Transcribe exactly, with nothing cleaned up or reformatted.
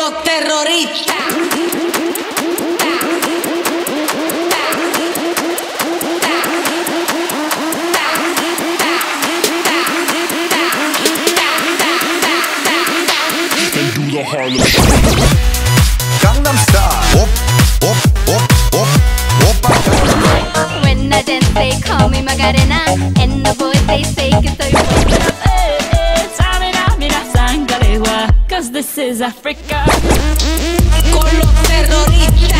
los terroristas. The Harlem Gangnam Style. Op, op, op, op, op. When I dance they call me Macarena, and the boys they say que soy buena. Eh, eh, samina, mina, sangalewa, cause this is Africa. Con los terroristas.